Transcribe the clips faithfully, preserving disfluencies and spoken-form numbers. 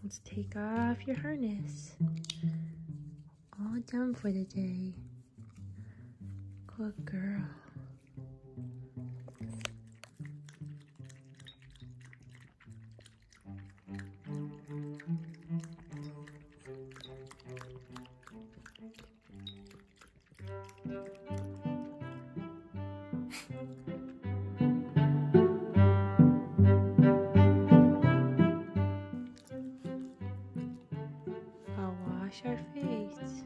Let's take off your harness. All done for the day. Good girl. I'll wash our face.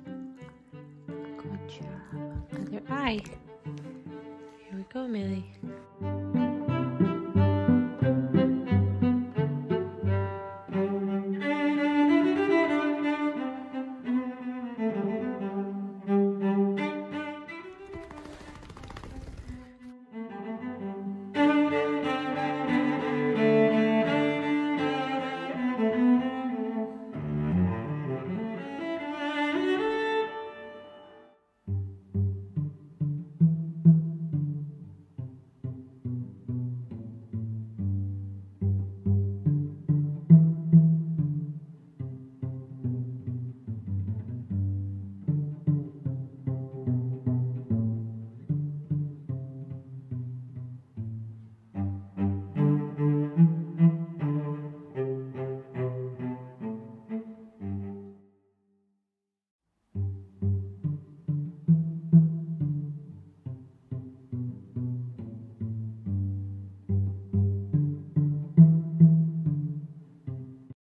Good job. Other eye. Here we go, Millie.